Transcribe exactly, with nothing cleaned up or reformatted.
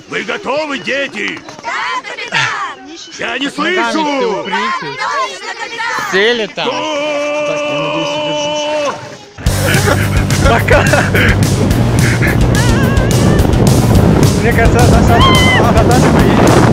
Вы готовы, дети? Да, капитан! Я не слышу! Цели там. О! Пока. Мне кажется, достаточно.